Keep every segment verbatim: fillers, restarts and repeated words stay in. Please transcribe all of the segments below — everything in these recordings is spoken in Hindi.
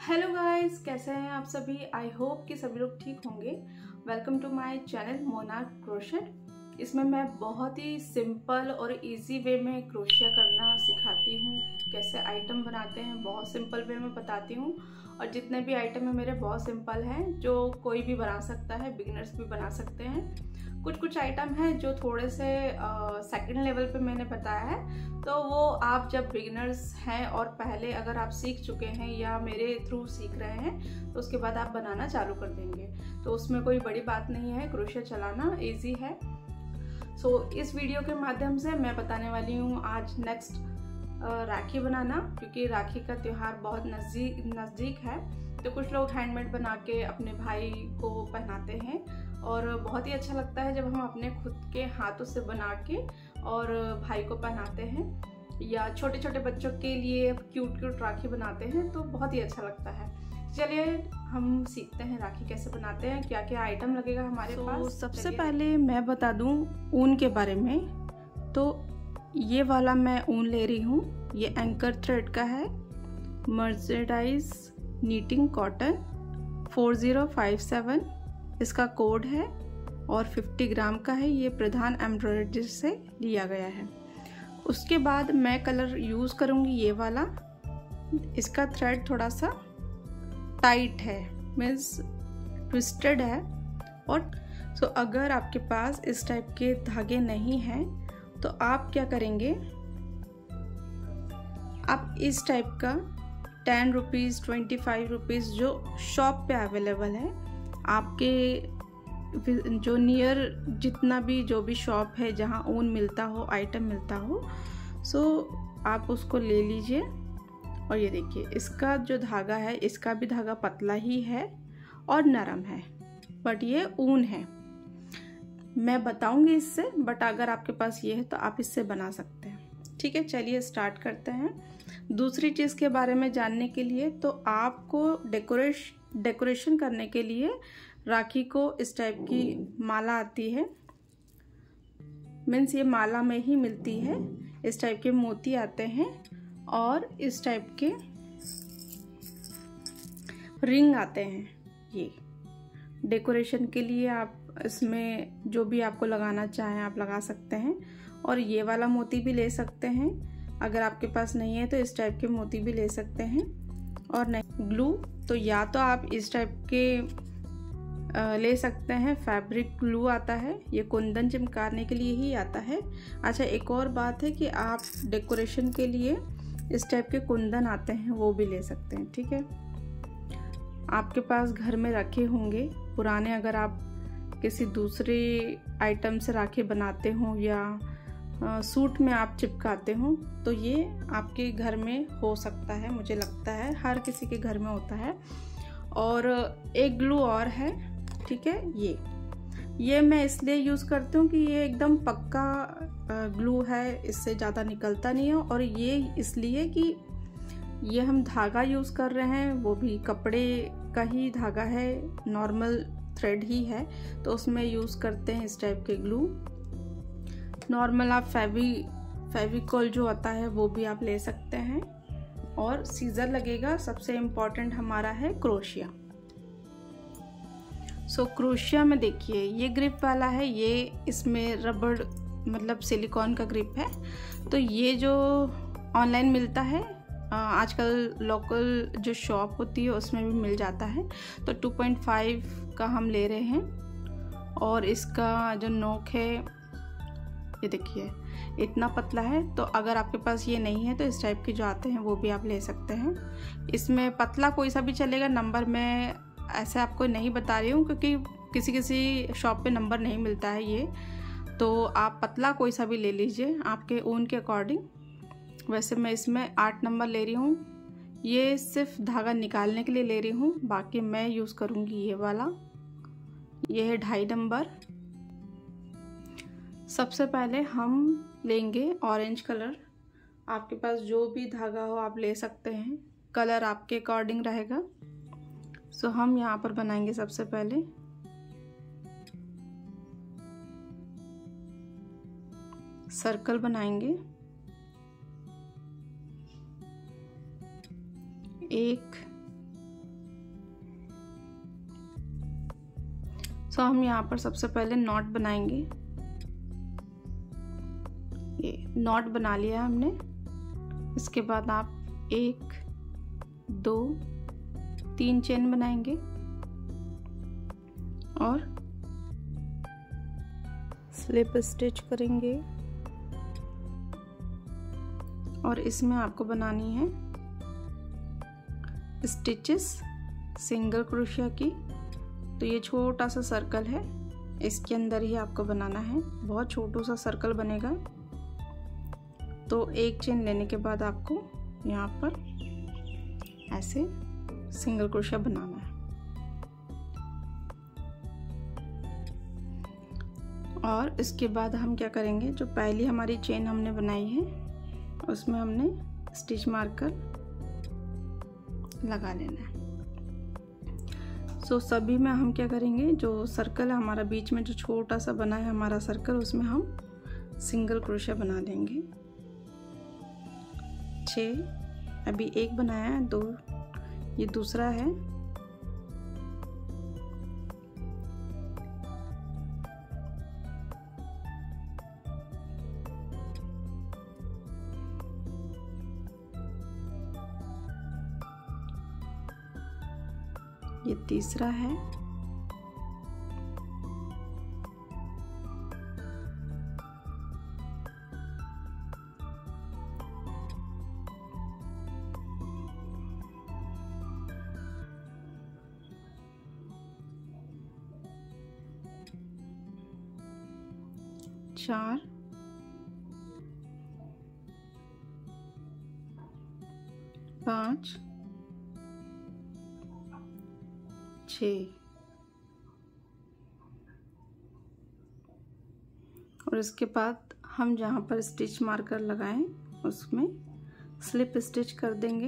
हेलो गाइस, कैसे हैं आप सभी। आई होप कि सभी लोग ठीक होंगे। Welcome to my channel Monarch Crochet. इसमें मैं बहुत ही सिंपल और इजी वे में क्रोशिया करना सिखाती हूँ। कैसे आइटम बनाते हैं बहुत सिंपल वे में बताती हूँ। और जितने भी आइटम है मेरे बहुत सिंपल हैं, जो कोई भी बना सकता है, बिगिनर्स भी बना सकते हैं। कुछ कुछ आइटम हैं जो थोड़े से सेकंड लेवल पे मैंने बताया है, तो वो आप जब बिगिनर्स हैं और पहले अगर आप सीख चुके हैं या मेरे थ्रू सीख रहे हैं तो उसके बाद आप बनाना चालू कर देंगे, तो उसमें कोई बड़ी बात नहीं है। क्रोशिया चलाना इजी है। सो so, इस वीडियो के माध्यम से मैं बताने वाली हूँ आज नेक्स्ट राखी बनाना, क्योंकि राखी का त्यौहार बहुत नज़दीक नज़दीक है। तो कुछ लोग हैंडमेड बना के अपने भाई को पहनाते हैं और बहुत ही अच्छा लगता है जब हम अपने खुद के हाथों से बना के और भाई को पहनाते हैं, या छोटे छोटे बच्चों के लिए क्यूट क्यूट राखी बनाते हैं, तो बहुत ही अच्छा लगता है। चलिए हम सीखते हैं राखी कैसे बनाते हैं, क्या क्या आइटम लगेगा हमारे so, पास। सबसे पहले मैं बता दूं ऊन के बारे में। तो ये वाला मैं ऊन ले रही हूँ, ये एंकर थ्रेड का है, mercerised knitting cotton four zero five seven इसका कोड है और पचास ग्राम का है। ये प्रधान एम्ब्रॉयडरी से लिया गया है। उसके बाद मैं कलर यूज़ करूँगी ये वाला। इसका थ्रेड थोड़ा सा टाइट है, मीन्स ट्विस्टेड है। और सो अगर आपके पास इस टाइप के धागे नहीं हैं तो आप क्या करेंगे, आप इस टाइप का ten rupees twenty five rupees जो शॉप पे अवेलेबल है, आपके जो नियर जितना भी जो भी शॉप है जहाँ ऊन मिलता हो, आइटम मिलता हो, सो आप उसको ले लीजिए। और ये देखिए इसका जो धागा है, इसका भी धागा पतला ही है और नरम है, बट ये ऊन है। मैं बताऊंगी इससे, बट अगर आपके पास ये है तो आप इससे बना सकते हैं। ठीक है, चलिए स्टार्ट करते हैं। दूसरी चीज़ के बारे में जानने के लिए, तो आपको डेकोरेश डेकोरेशन करने के लिए राखी को इस टाइप की माला आती है, मीन्स ये माला में ही मिलती है। इस टाइप के मोती आते हैं और इस टाइप के रिंग आते हैं। ये डेकोरेशन के लिए आप इसमें जो भी आपको लगाना चाहें आप लगा सकते हैं। और ये वाला मोती भी ले सकते हैं, अगर आपके पास नहीं है तो इस टाइप के मोती भी ले सकते हैं। और नहीं ग्लू, तो या तो आप इस टाइप के आ, ले सकते हैं, फैब्रिक ग्लू आता है, ये कुंदन चिपकाने के लिए ही आता है। अच्छा, एक और बात है कि आप डेकोरेशन के लिए इस टाइप के कुंदन आते हैं, वो भी ले सकते हैं। ठीक है, आपके पास घर में रखे होंगे पुराने, अगर आप किसी दूसरे आइटम से राखी बनाते हो या आ, सूट में आप चिपकाते हो, तो ये आपके घर में हो सकता है, मुझे लगता है हर किसी के घर में होता है। और एक ग्लू और है, ठीक है, ये ये मैं इसलिए यूज़ करती हूँ कि ये एकदम पक्का ग्लू है, इससे ज़्यादा निकलता नहीं है। और ये इसलिए कि ये हम धागा यूज़ कर रहे हैं, वो भी कपड़े का ही धागा है, नॉर्मल थ्रेड ही है, तो उसमें यूज़ करते हैं इस टाइप के ग्लू। नॉर्मल आप फेवी फेविकॉल जो आता है वो भी आप ले सकते हैं। और सीजर लगेगा। सबसे इम्पॉर्टेंट हमारा है क्रोशिया। सो so, क्रोशिया में देखिए ये ग्रिप वाला है, ये इसमें रबड़ मतलब सिलिकॉन का ग्रिप है। तो ये जो ऑनलाइन मिलता है, आजकल लोकल जो शॉप होती है उसमें भी मिल जाता है। तो टू पॉइंट फाइव का हम ले रहे हैं। और इसका जो नोक है ये देखिए इतना पतला है। तो अगर आपके पास ये नहीं है तो इस टाइप के जो आते हैं वो भी आप ले सकते हैं। इसमें पतला कोई सा भी चलेगा। नंबर मैं ऐसे आपको नहीं बता रही हूँ क्योंकि किसी किसी शॉप पे नंबर नहीं मिलता है ये, तो आप पतला कोई सा भी ले लीजिए आपके ऊन के अकॉर्डिंग। वैसे मैं इसमें आठ नंबर ले रही हूँ, ये सिर्फ धागा निकालने के लिए ले रही हूँ, बाकी मैं यूज़ करूँगी ये वाला। ये है ढाई नंबर। सबसे पहले हम लेंगे ऑरेंज कलर। आपके पास जो भी धागा हो आप ले सकते हैं, कलर आपके अकॉर्डिंग रहेगा। सो हम यहाँ पर बनाएंगे सबसे पहले सर्कल बनाएंगे। एक सो so, हम यहाँ पर सबसे पहले नॉट बनाएंगे। ये नॉट बना लिया हमने। इसके बाद आप एक दो तीन चेन बनाएंगे और स्लिप स्टिच करेंगे। और इसमें आपको बनानी है स्टिचेस सिंगल क्रोशिया की। तो ये छोटा सा सर्कल है, इसके अंदर ही आपको बनाना है। बहुत छोटा सा सर्कल बनेगा। तो एक चेन लेने के बाद आपको यहाँ पर ऐसे सिंगल क्रोशिया बनाना है। और इसके बाद हम क्या करेंगे, जो पहली हमारी चेन हमने बनाई है उसमें हमने स्टिच मार्कर लगा लेना है। सो so, सभी में हम क्या करेंगे, जो सर्कल है हमारा बीच में जो छोटा सा बना है हमारा सर्कल, उसमें हम सिंगल क्रोशिया बना लेंगे। छः, अभी एक बनाया है, दो, ये दूसरा है। ये तीसरा है। चार, पाँच, छः। और इसके बाद हम जहाँ पर स्टिच मार्कर लगाएं उसमें स्लिप स्टिच कर देंगे।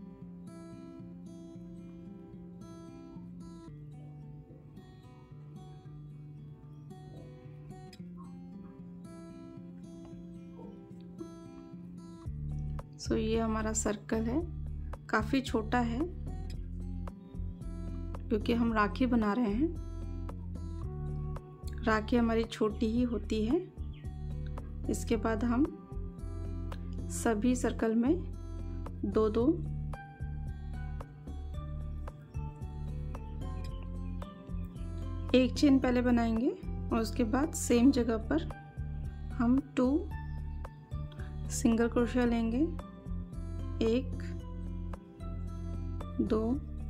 सो ये हमारा सर्कल है, काफ़ी छोटा है क्योंकि हम राखी बना रहे हैं। राखी हमारी छोटी ही होती है। इसके बाद हम सभी सर्कल में दो दो एक चेन पहले बनाएंगे और उसके बाद सेम जगह पर हम टू सिंगल क्रोशिया लेंगे। एक, दो,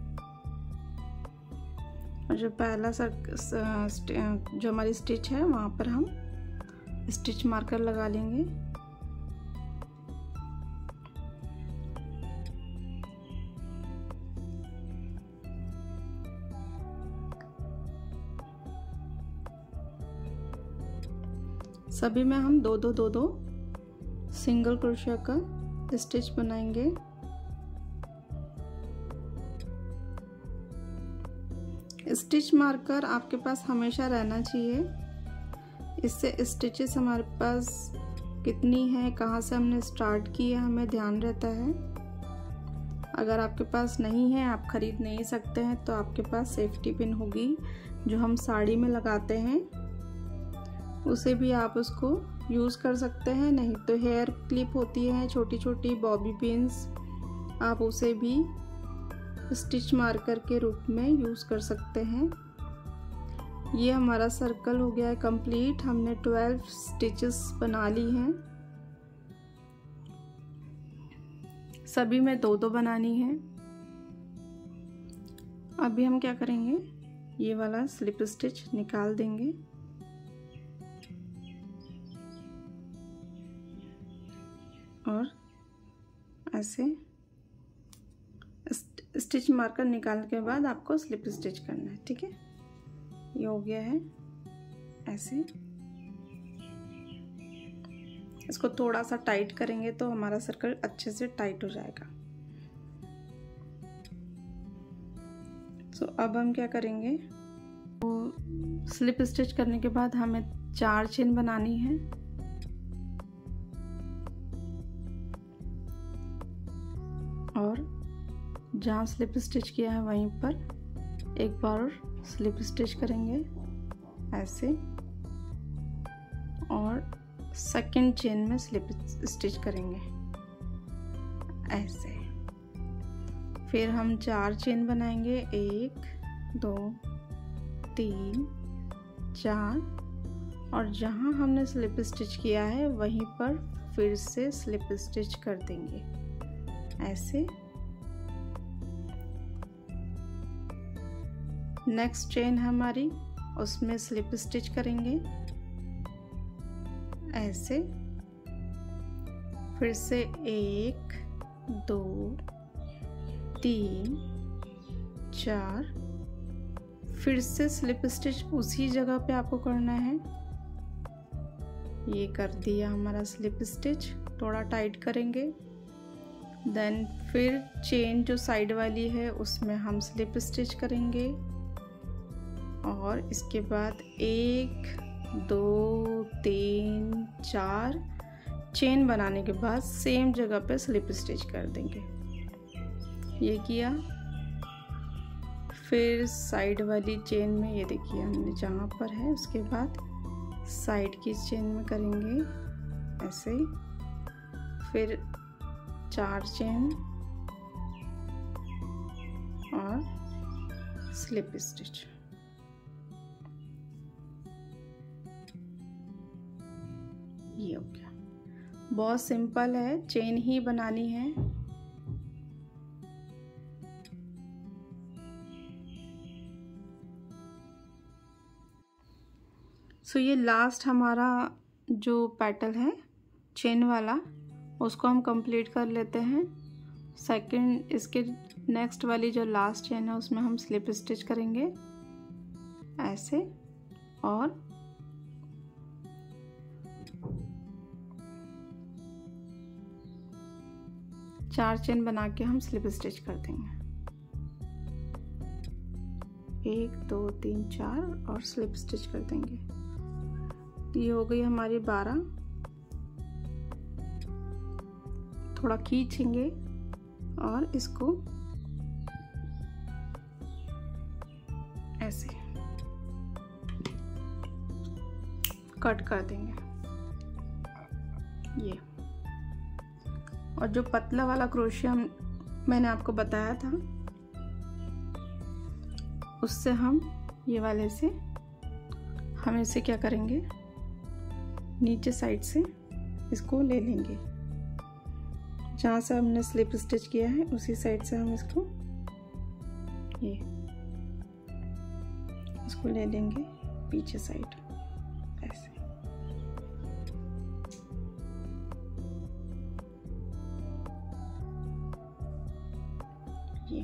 और जो पहला सर्क जो हमारी स्टिच है वहाँ पर हम स्टिच मार्कर लगा लेंगे। सभी में हम दो दो दो दो सिंगल क्रोशिया का स्टिच बनाएंगे। स्टिच मार्कर आपके पास हमेशा रहना चाहिए। इससे स्टिचेस हमारे पास कितनी है, कहाँ से हमने स्टार्ट की है, हमें ध्यान रहता है। अगर आपके पास नहीं है, आप खरीद नहीं सकते हैं, तो आपके पास सेफ्टी पिन होगी जो हम साड़ी में लगाते हैं, उसे भी आप उसको यूज़ कर सकते हैं। नहीं तो हेयर क्लिप होती है छोटी छोटी बॉबी पिन्स, आप उसे भी स्टिच मार्कर के रूप में यूज़ कर सकते हैं। ये हमारा सर्कल हो गया है कंप्लीट। हमने ट्वेल्व स्टिचेस बना ली हैं। सभी में दो दो बनानी है। अभी हम क्या करेंगे, ये वाला स्लिप स्टिच निकाल देंगे और ऐसे स्टिच मार्कर निकालने के बाद आपको स्लिप स्टिच करना है। ठीक है, ये हो गया है ऐसे। इसको थोड़ा सा टाइट करेंगे तो हमारा सर्कल अच्छे से टाइट हो जाएगा। सो so, अब हम क्या करेंगे, तो स्लिप स्टिच करने के बाद हमें चार चेन बनानी है। और जहाँ स्लिप स्टिच किया है वहीं पर एक बार और स्लिप स्टिच करेंगे। ऐसे, और सेकंड चेन में स्लिप स्टिच करेंगे ऐसे। फिर हम चार चेन बनाएंगे, एक दो तीन चार, और जहाँ हमने स्लिप स्टिच किया है वहीं पर फिर से स्लिप स्टिच कर देंगे ऐसे। नेक्स्ट चेन हमारी, उसमें स्लिप स्टिच करेंगे ऐसे। फिर से एक दो तीन चार, फिर से स्लिप स्टिच उसी जगह पे आपको करना है। ये कर दिया हमारा स्लिप स्टिच, थोड़ा टाइट करेंगे। देन फिर चेन जो साइड वाली है उसमें हम स्लिप स्टिच करेंगे, और इसके बाद एक दो तीन चार चेन बनाने के बाद सेम जगह पे स्लिप स्टिच कर देंगे। ये किया। फिर साइड वाली चेन में, ये देखिए हमने जहाँ पर है, उसके बाद साइड की चेन में करेंगे ऐसे। फिर चार चेन और स्लिप स्टिच। ये हो गया। बहुत सिंपल है, चेन ही बनानी है। सो so, ये लास्ट हमारा जो पेटल है चेन वाला, उसको हम कंप्लीट कर लेते हैं। सेकंड, इसके नेक्स्ट वाली जो लास्ट चेन है उसमें हम स्लिप स्टिच करेंगे ऐसे, और चार चेन बना के हम स्लिप स्टिच कर देंगे। एक दो तीन चार और स्लिप स्टिच कर देंगे। ये हो गई हमारी बारह। थोड़ा खींचेंगे और इसको ऐसे कट कर देंगे ये। और जो पतला वाला क्रोशिया मैंने आपको बताया था, उससे हम ये वाले से हम इसे क्या करेंगे, नीचे साइड से इसको ले लेंगे। जहाँ से हमने स्लिप स्टिच किया है उसी साइड से हम इसको ये इसको ले लेंगे पीछे साइड ऐसे। ये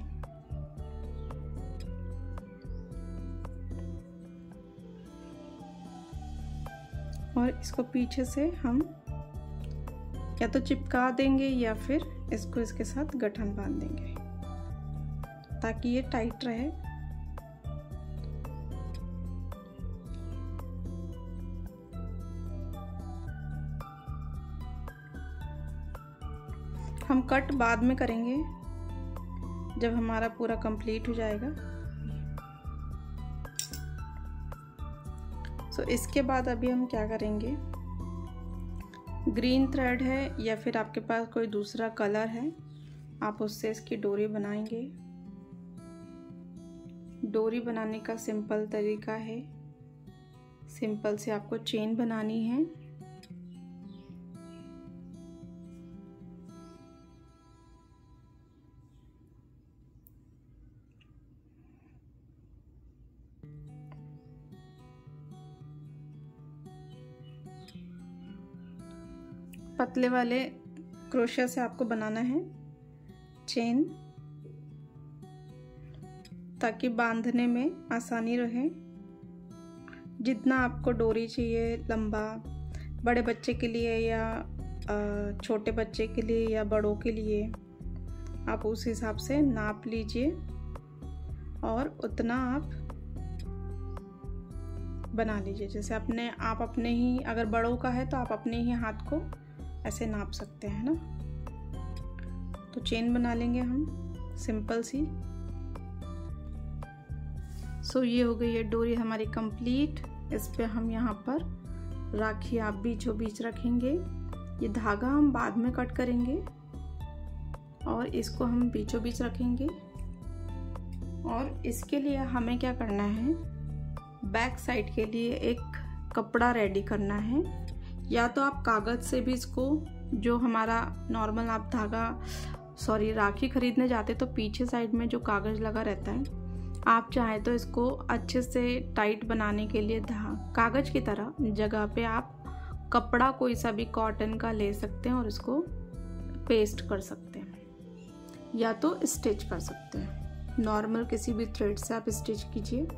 और इसको पीछे से हम या तो चिपका देंगे या फिर इसको इसके साथ गठन बांध देंगे ताकि ये टाइट रहे। हम कट बाद में करेंगे जब हमारा पूरा कंप्लीट हो जाएगा। सो so, इसके बाद अभी हम क्या करेंगे, ग्रीन थ्रेड है या फिर आपके पास कोई दूसरा कलर है, आप उससे इसकी डोरी बनाएंगे। डोरी बनाने का सिंपल तरीका है, सिंपल से आपको चेन बनानी है। पतले वाले क्रोशिया से आपको बनाना है चेन ताकि बांधने में आसानी रहे। जितना आपको डोरी चाहिए लंबा, बड़े बच्चे के लिए या छोटे बच्चे के लिए या बड़ों के लिए, आप उस हिसाब से नाप लीजिए और उतना आप बना लीजिए। जैसे अपने आप अपने ही, अगर बड़ों का है तो आप अपने ही हाथ को ऐसे नाप सकते हैं ना। तो चेन बना लेंगे हम सिंपल सी। सो ये हो गई है डोरी हमारी कंप्लीट। इस पे हम यहाँ पर राखी आप बीचों बीच रखेंगे। ये धागा हम बाद में कट करेंगे और इसको हम बीचों बीच रखेंगे। और इसके लिए हमें क्या करना है, बैक साइड के लिए एक कपड़ा रेडी करना है। या तो आप कागज़ से भी इसको, जो हमारा नॉर्मल आप धागा सॉरी राखी खरीदने जाते तो पीछे साइड में जो कागज़ लगा रहता है, आप चाहें तो इसको अच्छे से टाइट बनाने के लिए कागज़ की तरह जगह पे आप कपड़ा कोई सा भी कॉटन का ले सकते हैं और इसको पेस्ट कर सकते हैं, या तो स्टिच कर सकते हैं। नॉर्मल किसी भी थ्रेड से आप स्टिच कीजिए।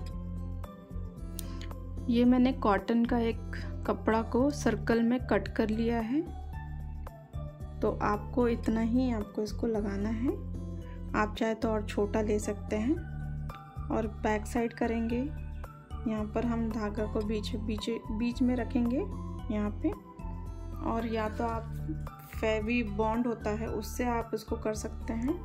ये मैंने कॉटन का एक कपड़ा को सर्कल में कट कर लिया है, तो आपको इतना ही आपको इसको लगाना है। आप चाहे तो और छोटा ले सकते हैं। और बैक साइड करेंगे, यहाँ पर हम धागा को बीच बीच बीच में रखेंगे यहाँ पे। और या तो आप फेवी बॉन्ड होता है उससे आप इसको कर सकते हैं।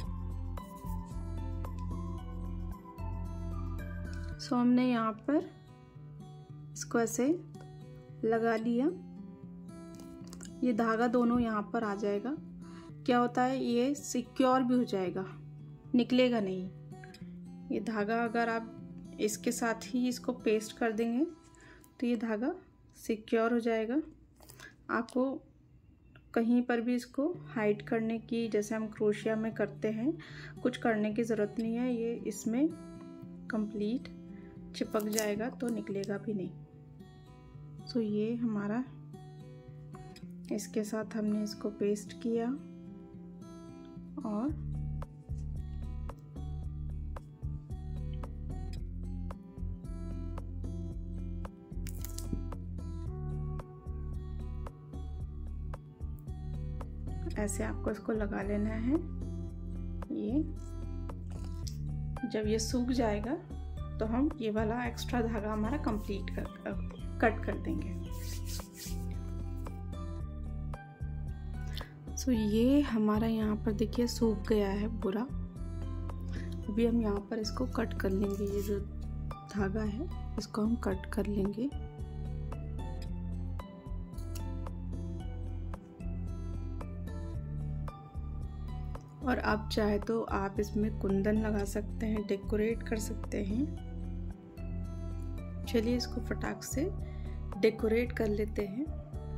सो हमने यहाँ पर इसको ऐसे लगा लिया। ये धागा दोनों यहाँ पर आ जाएगा। क्या होता है, ये सिक्योर भी हो जाएगा, निकलेगा नहीं। ये धागा अगर आप इसके साथ ही इसको पेस्ट कर देंगे तो ये धागा सिक्योर हो जाएगा। आपको कहीं पर भी इसको हाइड करने की, जैसे हम क्रोशिया में करते हैं, कुछ करने की ज़रूरत नहीं है। ये इसमें कंप्लीट चिपक जाएगा तो निकलेगा भी नहीं। सो ये हमारा, इसके साथ हमने इसको पेस्ट किया और ऐसे आपको इसको लगा लेना है। ये जब ये सूख जाएगा तो हम ये वाला एक्स्ट्रा धागा हमारा कंप्लीट कर कट कर देंगे। सो ये हमारा यहाँ पर देखिए सूख गया है पूरा। अभी हम यहाँ पर इसको कट कर लेंगे। ये जो धागा है इसको हम कट कर लेंगे। और आप चाहे तो आप इसमें कुंदन लगा सकते हैं, डेकोरेट कर सकते हैं। चलिए इसको फटाक से डेकोरेट कर लेते हैं।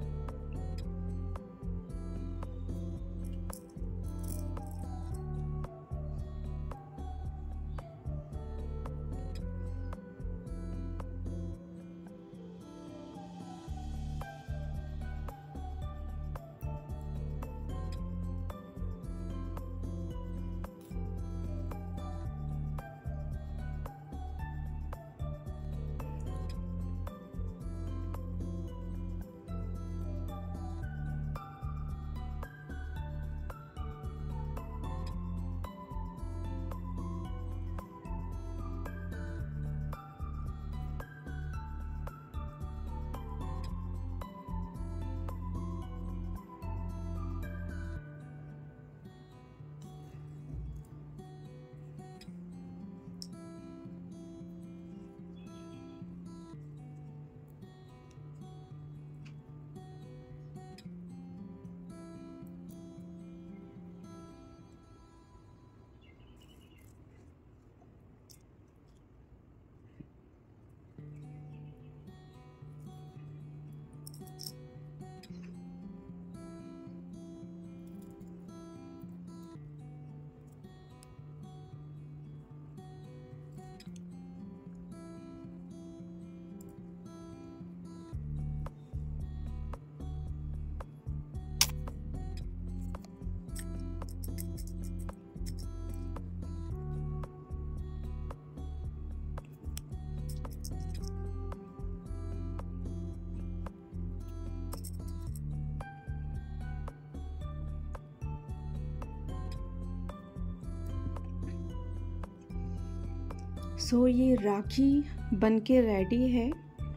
सो so, ये राखी बनके रेडी है।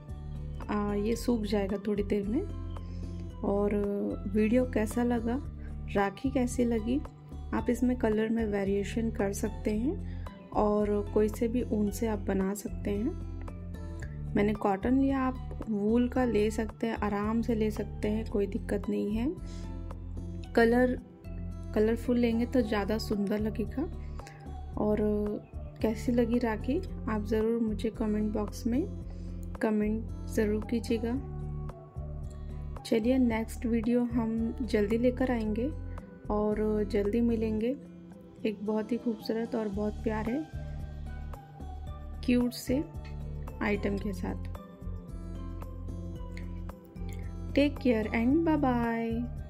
आ, ये सूख जाएगा थोड़ी देर में। और वीडियो कैसा लगा, राखी कैसी लगी, आप इसमें कलर में वेरिएशन कर सकते हैं और कोई से भी ऊन से आप बना सकते हैं। मैंने कॉटन लिया, आप वूल का ले सकते हैं, आराम से ले सकते हैं, कोई दिक्कत नहीं है। कलर कलरफुल लेंगे तो ज़्यादा सुंदर लगेगा। और कैसी लगी राखी आप ज़रूर मुझे कमेंट बॉक्स में कमेंट ज़रूर कीजिएगा। चलिए नेक्स्ट वीडियो हम जल्दी लेकर आएंगे और जल्दी मिलेंगे एक बहुत ही खूबसूरत और बहुत प्यारे क्यूट से आइटम के साथ। Take care and bye bye.